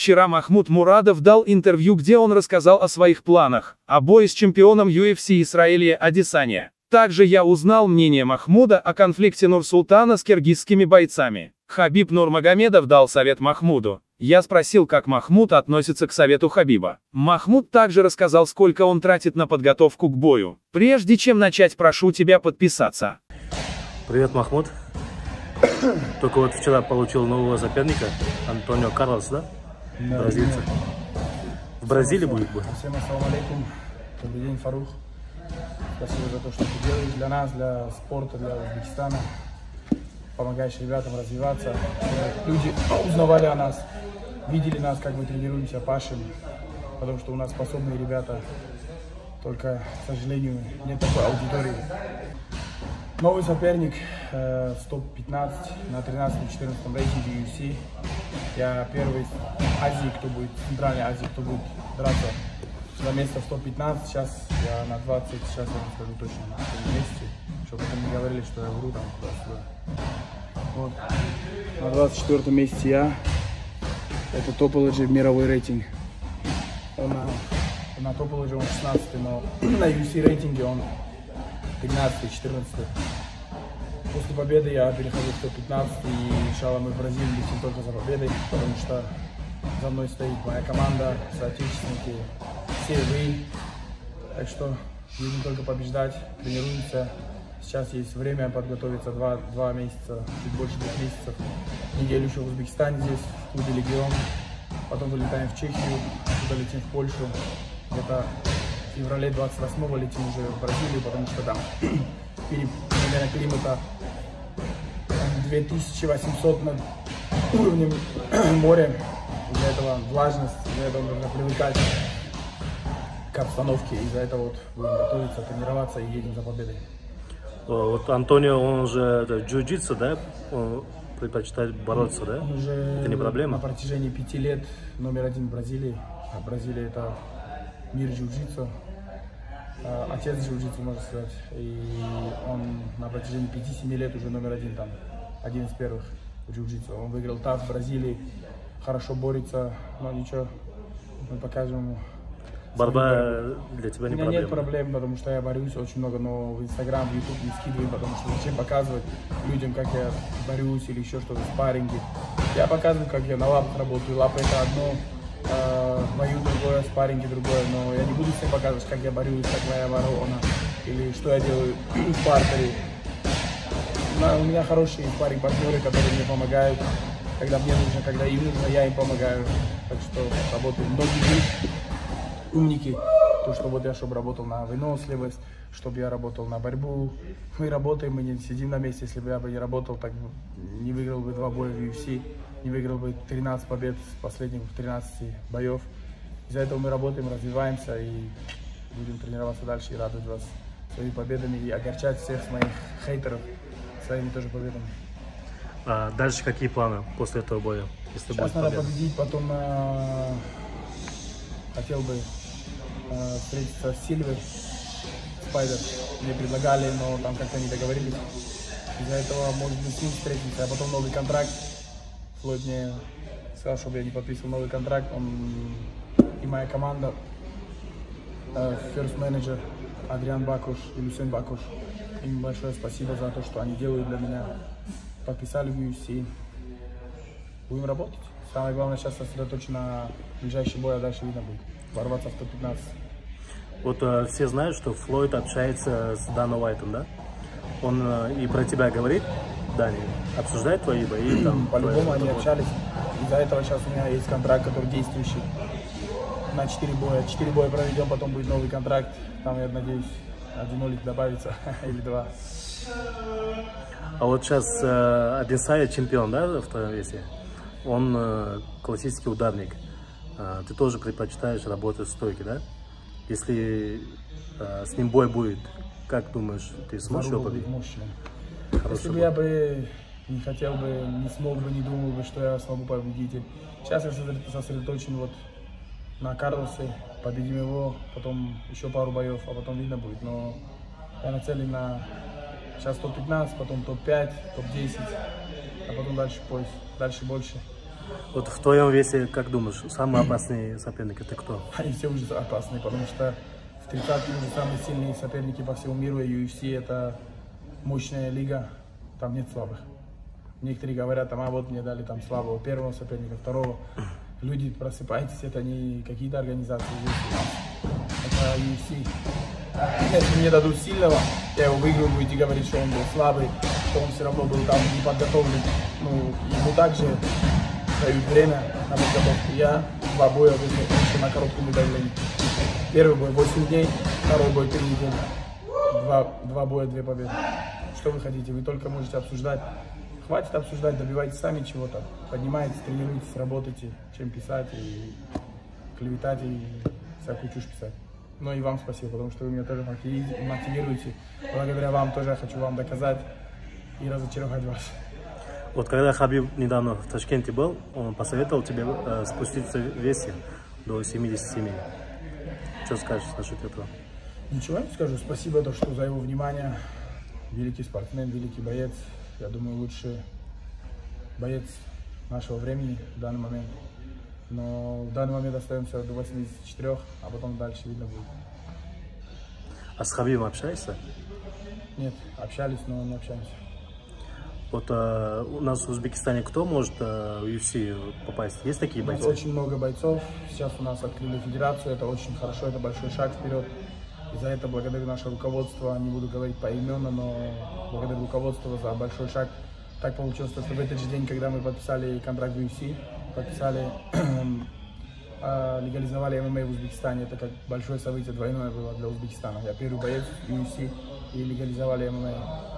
Вчера Махмуд Мурадов дал интервью, где он рассказал о своих планах, о бое с чемпионом UFC Исраилия Адесanya. Также я узнал мнение Махмуда о конфликте Нурсултана с киргизскими бойцами. Хабиб Нурмагомедов дал совет Махмуду. Я спросил, как Махмуд относится к совету Хабиба. Махмуд также рассказал, сколько он тратит на подготовку к бою. Прежде чем начать, прошу тебя подписаться. Привет, Махмуд. Только вот вчера получил нового соперника, Антонио Карлос, да? Бразильца. В Бразилии будет бой? Всем ассаламу алейкум. Добрый день, Фарух. Спасибо за то, что ты делаешь для нас, для спорта, для Узбекистана. Помогаешь ребятам развиваться. Чтобы люди узнавали о нас, видели нас, как мы тренируемся, пашем. Потому что у нас способные ребята. Только, к сожалению, нет такой аудитории. Новый соперник, 115 на 13-14 рейтинге UFC. Я первый в Азии, кто будет, в Центральной Азии, кто будет драться за место в 115. Сейчас я на 20, сейчас я вам скажу точно на каком месте, чтобы потом не говорили, что я вру там куда-сюда. Вот. На 24 месте я. Это Topology мировой рейтинг. На Topology он 16, но на UFC рейтинге он 13-14. После победы я перехожу в 115, и иншалла мы в Бразилии летим только за победой, потому что за мной стоит моя команда, соотечественники, все вы. Так что будем только побеждать, тренируемся. Сейчас есть время подготовиться, 2 месяца, чуть больше 2 месяцев. Неделю еще в Узбекистане здесь, в клубе «Легион». Потом вылетаем в Чехию, оттуда летим в Польшу. Где-то в феврале 28-го летим уже в Бразилию, потому что там перемена климата 2800 над уровнем моря. Из-за этого влажность, из-за этого нужно привыкать к обстановке. Из-за этого вот будем готовиться, тренироваться и едем за победой. Вот Антонио, он же джиу-джитсу, да? Он предпочитает бороться, да? Он уже это не проблема? На протяжении 5 лет номер 1 в Бразилии. А Бразилия — это мир джиу-джитсу. Отец джиу-джитсу, можно сказать. И он на протяжении 5-7 лет уже номер 1 там. Один из первых в джиу-джитсу. Он выиграл ТАФ в Бразилии. Хорошо борется, но ничего. Мы покажем ему. Борьба для тебя не проблема? У меня нет проблем, потому что я борюсь очень много, но в Инстаграм, в Ютуб не скидываю, потому что зачем показывать людям, как я борюсь или еще что-то, спарринги. Я показываю, как я на лапах работаю. Лапы — это одно, бою другое, спарринги другое, но я не буду всем показывать, как я борюсь, как моя ворона, или что я делаю в партере. У меня хорошие спарринг-партнеры, которые мне помогают, когда мне нужно, когда им нужно, я им помогаю. Так что работаю. Многие умники, то, что вот я, чтобы работал на выносливость, чтобы я работал на борьбу. Мы работаем, мы не сидим на месте. Если бы я не работал, так не выиграл бы 2 боя в UFC, не выиграл бы 13 побед с последних 13 боев. Из-за этого мы работаем, развиваемся и будем тренироваться дальше и радовать вас своими победами и огорчать всех моих хейтеров своими тоже победами. А дальше какие планы после этого боя? Если сейчас будет надо победа? победить, потом хотел бы встретиться с Сильвой, Спайдер. Мне предлагали, но там как-то не договорились. Из-за этого, может быть, с ним встретимся, а потом новый контракт. Флойд мне сказал, чтобы я не подписывал новый контракт. Он и моя команда, first manager Адриан Бакуш и Люсен Бакуш. Им большое спасибо за то, что они делают для меня. Подписали в UFC. Будем работать. Самое главное сейчас сосредоточиться на ближайший бой, а дальше видно будет. Ворваться в 115. Вот все знают, что Флойд общается с Даной Уайтом, да? Он и про тебя говорит, Дани, обсуждает твои бои? По-любому они общались. Из-за этого сейчас у меня есть контракт, который действующий на 4 боя. 4 боя проведем, потом будет новый контракт. Там, я надеюсь, 1 нолик добавится или 2. А вот сейчас Адесanya чемпион, да, в твоем весе? Он классический ударник. Ты тоже предпочитаешь работать в стойке, да? Если с ним бой будет, как думаешь, ты сможешь его победить? Если бы я бы не хотел бы, не смог бы, не думал бы, что я смогу победить. Сейчас я сосредоточен вот на Карлосе, победим его, потом еще пару боев, а потом видно будет. Но я нацелен на сейчас топ-15, потом топ-5, топ-10, а потом дальше пояс, дальше больше. Вот в твоем весе, как думаешь, самый опасный соперник это кто? Они все уже опасные, потому что в 30-ке уже самые сильные соперники по всему миру, и UFC это мощная лига, там нет слабых. Некоторые говорят, там, а вот мне дали там слабого первого соперника, второго. Люди, просыпайтесь, это не какие-то организации, это UFC. Если мне дадут сильного, я его выиграю, будете говорить, что он был слабый, что он все равно был там не подготовлен. Ну, ему также дают время на подготовку. Я 2 боя вышел на коротком давлении. Первый бой 8 дней, второй бой 3 недели. 2 боя, 2 победы. Что вы хотите? Вы только можете обсуждать. Хватит обсуждать, добивайтесь сами чего-то. Поднимайтесь, тренируйтесь, работайте, чем писать и клеветать и всякую чушь писать. Но и вам спасибо, потому что вы меня тоже мотивируете. Благодаря вам тоже я хочу вам доказать и разочаровать вас. Вот когда Хабиб недавно в Ташкенте был, он посоветовал тебе спуститься в весе до 77. Что скажешь насчет этого? Ничего не скажу. Спасибо за его внимание. Великий спортсмен, великий боец. Я думаю, лучший боец нашего времени в данный момент. Но в данный момент остаемся до 84, а потом дальше видно будет. А с Хабибом общаешься? Нет, общались, но не общаемся. Вот у нас в Узбекистане кто может в UFC попасть? Есть такие бойцы? У нас очень много бойцов. Сейчас у нас открыли федерацию, это очень хорошо, это большой шаг вперед. И за это благодарю наше руководство, не буду говорить поименно, но благодарю руководство за большой шаг. Так получилось, что в этот же день, когда мы подписали контракт в UFC, легализовали ММА в Узбекистане. Это как большое событие, двойное было для Узбекистана. Я первый боец в UFC и легализовали ММА.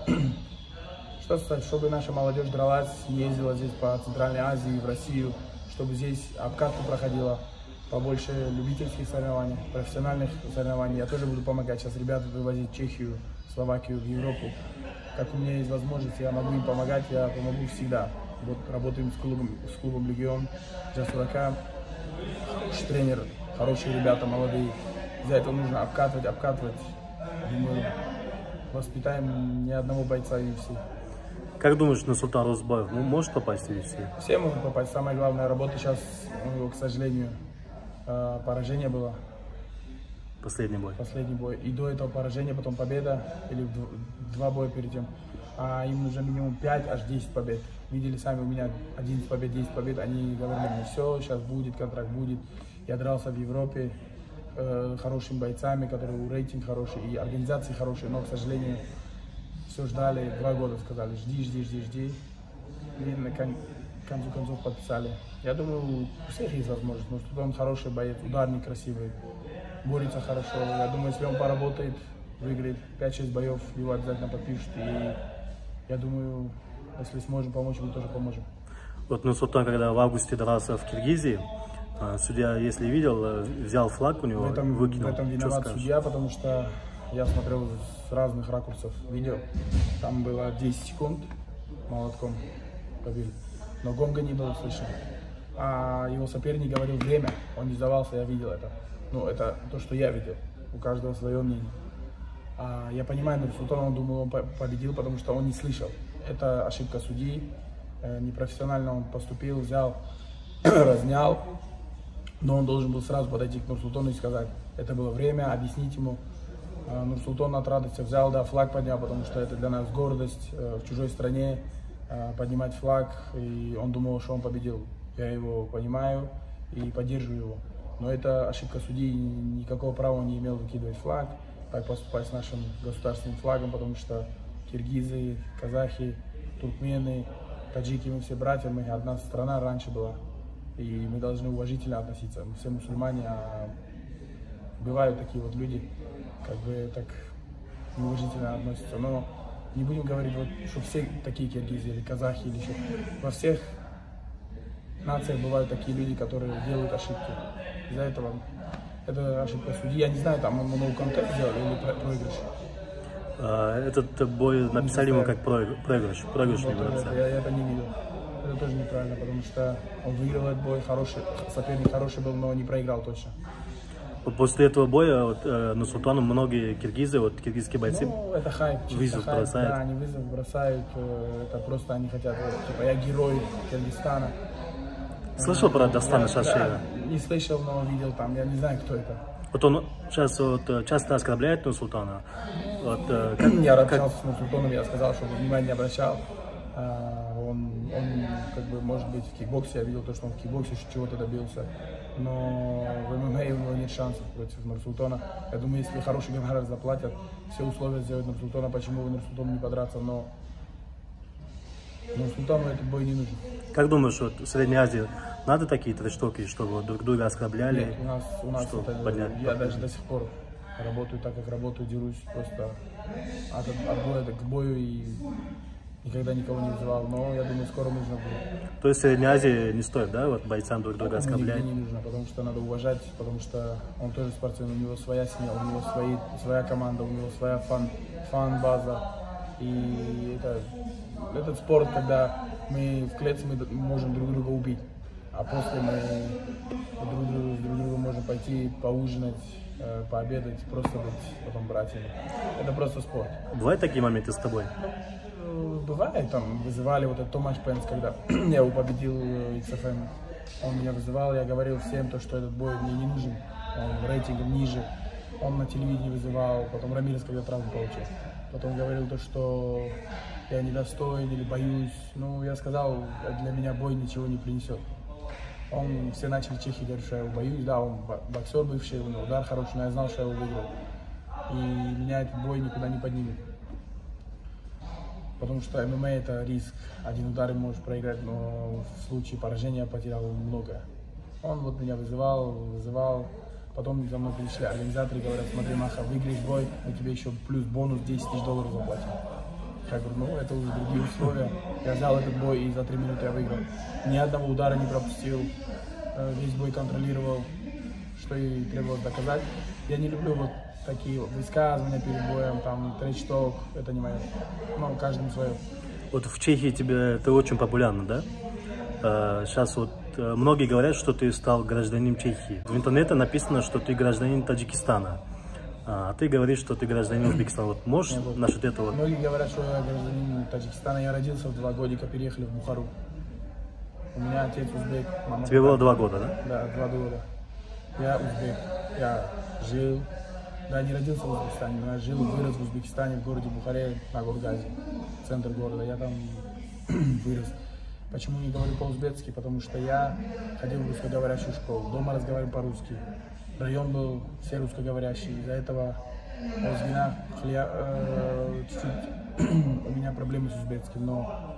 Что сказать, чтобы наша молодежь дралась, ездила здесь по Центральной Азии, в Россию, чтобы здесь обкатка проходила. Побольше любительских соревнований, профессиональных соревнований. Я тоже буду помогать сейчас ребят вывозить в Чехию, Словакию, в Европу. Как у меня есть возможность, я могу им помогать, я помогу всегда. Вот работаем с клубом Легион, Джасурака, хороший тренер, хорошие ребята, молодые. За это нужно обкатывать. Думаю, воспитаем ни одного бойца UFC. Как думаешь, Нурсултан Розбаев может попасть в UFC? Все могут попасть. Самая главная работа сейчас, у него, к сожалению, поражение было. Последний бой. Последний бой. И до этого поражение, потом победа, или 2 боя перед тем. А им нужно минимум 5, аж 10 побед. Видели сами, у меня 11 побед, 10 побед. Они говорили мне, все, сейчас будет, контракт будет. Я дрался в Европе хорошими бойцами, которые рейтинг хороший, и организации хорошие, но, к сожалению, все ждали, 2 года сказали, жди. И на концу концов подписали. Я думаю, у всех есть возможность, потому что он хороший боец, ударник красивый, борется хорошо. Я думаю, если он поработает, выиграет 5-6 боев, его обязательно подпишут. И я думаю, если сможем помочь, мы тоже поможем. Вот Нурсултан, когда в августе дрался в Киргизии, судья, если видел, взял флаг у него, выкинул. В этом виноват судья, потому что я смотрел с разных ракурсов видео. Там было 10 секунд, молотком побили, но гонга не было слышно. А его соперник говорил время, он не сдавался, я видел это. Ну, это то, что я видел, у каждого свое мнение. Я понимаю, Нурсултан, он думал, он победил, потому что он не слышал. Это ошибка судьи, непрофессионально он поступил, взял, разнял. Но он должен был сразу подойти к Нурсултану и сказать, это было время, объяснить ему. Нурсултан от радости взял, да, флаг поднял, потому что это для нас гордость в чужой стране, поднимать флаг. И он думал, что он победил. Я его понимаю и поддерживаю его. Но это ошибка судьи, никакого права он не имел выкидывать флаг, так поступать с нашим государственным флагом, потому что киргизы, казахи, туркмены, таджики, мы все братья, мы одна страна раньше была. И мы должны уважительно относиться. Мы все мусульмане, а бывают такие вот люди, как бы так неуважительно относятся. Но не будем говорить, вот, что все такие киргизы или казахи, или еще. Во всех нациях бывают такие люди, которые делают ошибки. Из-за этого это ошибка судьи. Я не знаю, там он ноу-контент сделал или проигрыш. Этот бой написали ему как проигрыш. Проигрыш не написали. Я это не видел. Это тоже неправильно, потому что он выиграл этот бой, хороший, соперник хороший был, но не проиграл точно. После этого боя вот, Нурсултану многие киргизы, вот киргизские бойцы, ну, это хайп, вызов бросают. Да, они вызов бросают, это просто они хотят, вот, типа, я герой Киргизстана. Слышал про Дастана Шашиева? Не слышал, но видел там, я не знаю, кто это. Вот он сейчас вот часто оскорбляет Нурсултана. Вот, Я общался с Нурсултаном, я сказал, что внимание не обращал. Он как бы, может быть, в кикбоксе, я видел то, что он в кикбоксе чего-то добился. Но в ММА у него нет шансов против Нурсултана. Я думаю, если хороший гонорар заплатят, все условия сделать Нурсултана, почему бы Нурсултану не подраться, но Нурсултану этот бой не нужен. Как думаешь, вот в Средней Азии надо такие трэш-токи, чтобы вот друг друга оскорбляли? Нет, у нас это, поднять, я даже до сих пор работаю так, как работаю, дерусь просто от боя к бою и никогда никого не вызывал, но я думаю, скоро нужно будет. То есть в Средней Азии не стоит, да, вот бойцам друг друга оскорблять? Нигде не нужно, потому что надо уважать, потому что он тоже спортсмен, у него своя семья, у него своя команда, у него своя фан-база. И этот спорт, когда мы в клетке, мы можем друг друга убить, а после мы друг другу можем пойти поужинать, пообедать, просто быть потом братьями. Это просто спорт. Бывают такие моменты с тобой? Бывает, там вызывали вот этот Томаш Пенс, когда я его победил XFM, он меня вызывал, я говорил всем, что этот бой мне не нужен, он рейтингом ниже, он на телевидении вызывал, потом Рамирес, когда травму получил, потом говорил что я недостоин или боюсь, ну я сказал, для меня бой ничего не принесет. Все начали чехи говорить, что я его боюсь, да, он боксер бывший, у него удар хороший, но я знал, что я его выиграл, и меня этот бой никуда не поднимет. Потому что ММА это риск. Один удар можешь проиграть, но в случае поражения потерял много. Он вот меня вызывал. Потом за мной пришли организаторы, говорят, смотри, Маха, выиграешь бой, мы тебе еще плюс бонус 10 000 долларов заплатим. Я говорю, ну это уже другие условия. Я взял этот бой и за 3 минуты я выиграл. Ни одного удара не пропустил, весь бой контролировал, что и требовалось доказать. Я не люблю вот такие высказывания перед боем, там, трэш-ток, это не мое. Ну, каждому свое. Вот в Чехии ты очень популярна, да? Сейчас вот многие говорят, что ты стал гражданином Чехии. В интернете написано, что ты гражданин Таджикистана. А ты говоришь, что ты гражданин Узбекистана. Вот можешь насчет этого? Многие говорят, что я гражданин Таджикистана. Я родился в 2 годика, переехали в Бухару. У меня отец узбек, мама. Тебе было 2 года, да? Да, 2 года. Я узбек. Я жил. Да, не родился в Узбекистане, но я жил и вырос в Узбекистане, в городе Бухаре, на Горгазе, центр города. Я там вырос. Почему не говорю по-узбекски? Потому что я ходил в русскоговорящую школу, дома разговаривал по-русски. Район был все русскоговорящие, из-за этого чуть-чуть у меня проблемы с узбекским, но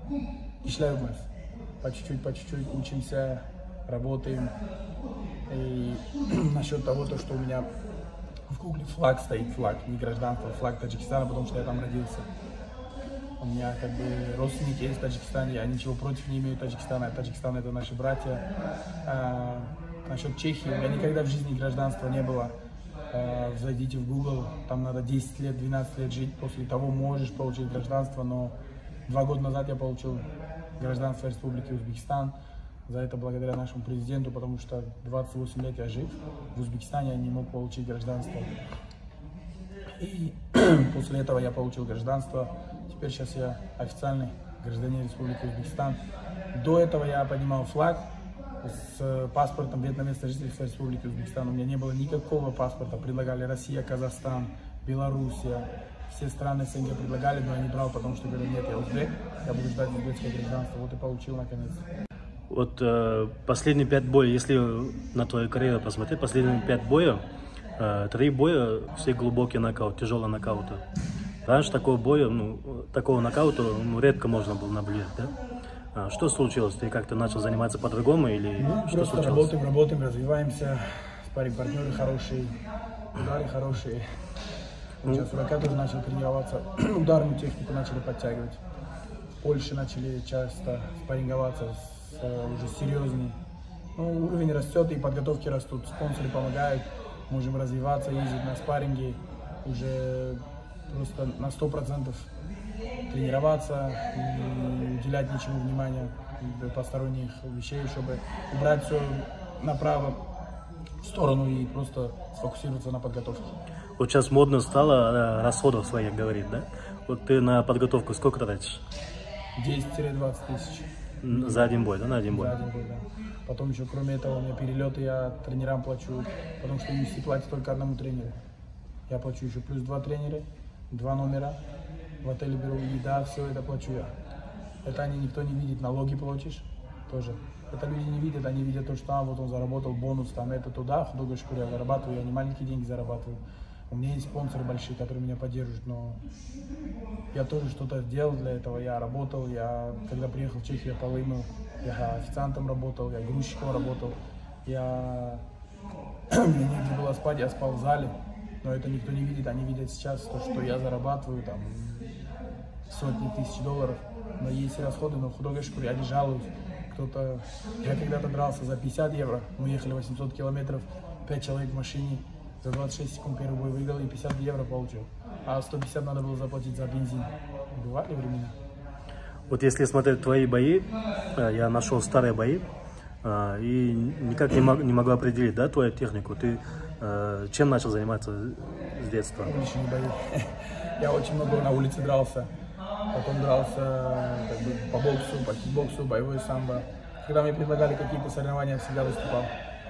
по чуть-чуть учимся, работаем. И насчет того, что у меня в гугле флаг стоит, не гражданство, флаг Таджикистана, потому что я там родился. У меня как бы родственники есть в Таджикистане, я ничего против не имею Таджикистана. Таджикистан это наши братья. Насчет Чехии, у меня никогда в жизни гражданства не было. Зайдите в Google, там надо 10 лет, 12 лет жить, после того можешь получить гражданство, но 2 года назад я получил гражданство Республики Узбекистан. За это благодаря нашему президенту, потому что 28 лет я жив в Узбекистане, я не мог получить гражданство. И после этого я получил гражданство. Теперь сейчас я официальный гражданин Республики Узбекистан. До этого я поднимал флаг с паспортом вьетнамского жительства Республики Узбекистан. У меня не было никакого паспорта. Предлагали Россия, Казахстан, Белоруссия. Все страны СНГ предлагали, но я не брал, потому что говорю, нет, я узбек, я буду ждать узбекское гражданство. Вот и получил наконец. Вот последние 5 боев, если на твою карьеру посмотреть, последние 5 боев, 3 боя, все глубокие нокауты, тяжелые нокауты. Раньше такого нокаута редко можно было наблюдать, да? Что случилось? Ты как-то начал заниматься по-другому или что просто случилось? Работаем, развиваемся, спарринг-партнеры хорошие, удары хорошие. Сейчас Сурака тоже начал тренироваться, ударную технику начали подтягивать. В Польше начали часто спарринговаться уже серьезнее. Ну, уровень растет и подготовки растут, спонсоры помогают, можем развиваться, ездить на спарринги, уже просто на 100% тренироваться, не уделять ничему внимания, посторонних вещей, чтобы убрать все направо в сторону и просто сфокусироваться на подготовке. Вот сейчас модно стало расходов своих говорить, да? Вот ты на подготовку сколько тратишь? 10-20 тысяч. За один бой, да, на один бой? За один бой, да. Потом еще, кроме этого, у меня перелеты, я тренерам плачу, потому что UFC платит только одному тренеру. Я плачу еще плюс 2 тренера, 2 номера, в отеле беру еда, все это плачу я. Это они никто не видит, налоги платишь тоже. Это люди не видят, они видят то, что вот он заработал бонус, там это туда, в худой шкуре я зарабатываю, я не маленькие деньги зарабатываю. У меня есть спонсоры большие, которые меня поддерживают, но я тоже что-то сделал для этого, я работал, я когда приехал в Чехию, я полы мыл, я официантом работал, я грузчиком работал, мне негде было спать, я спал в зале, но это никто не видит, они видят сейчас то, что я зарабатываю там сотни тысяч долларов, но есть расходы, но в худой шкуре они жалуются. Я когда-то дрался за 50 евро, мы ехали 800 километров, 5 человек в машине, за 26 секунд первый бой выиграл и 50 евро получил, а 150 надо было заплатить за бензин. Бывали времена. Вот если смотреть твои бои, я нашел старые бои и никак не могу определить, да, твою технику. Ты чем начал заниматься с детства? Уличные бои. Я очень много на улице дрался. Потом дрался как бы, по боксу, по кикбоксу, боевой самбо. Когда мне предлагали какие-то соревнования, я всегда выступал.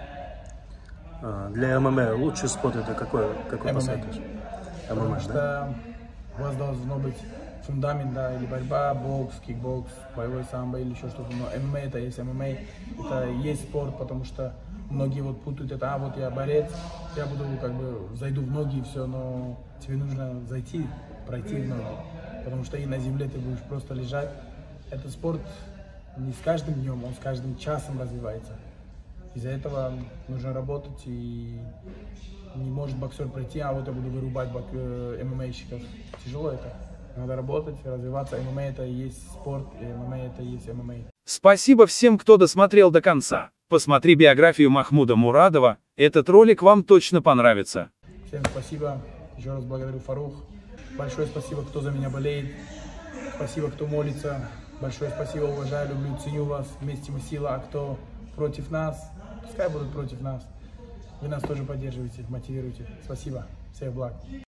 Для ММА лучший спорт это какой посоветуешь? Потому что у вас должно быть фундамент, да, или борьба, бокс, кикбокс, боевой самбо или еще что-то. Но ММА это есть ММА, это есть спорт, потому что многие вот путают это, вот я борец, я буду как бы зайду в ноги и все, но тебе нужно зайти, пройти в ноги. Потому что и на земле ты будешь просто лежать. Этот спорт не с каждым днем, он с каждым часом развивается. Из-за этого нужно работать, и не может боксер пройти, вот я буду вырубать ММАщиков. Тяжело это. Надо работать, развиваться. ММА это и есть спорт, и ММА это и есть ММА. Спасибо всем, кто досмотрел до конца. Посмотри биографию Махмуда Мурадова, этот ролик вам точно понравится. Всем спасибо, еще раз благодарю Фарух. Большое спасибо, кто за меня болеет. Спасибо, кто молится. Большое спасибо, уважаю, люблю, ценю вас. Вместе мы сила, а кто против нас, пускай будут против нас. Вы нас тоже поддерживаете, мотивируете. Спасибо. Всех благ.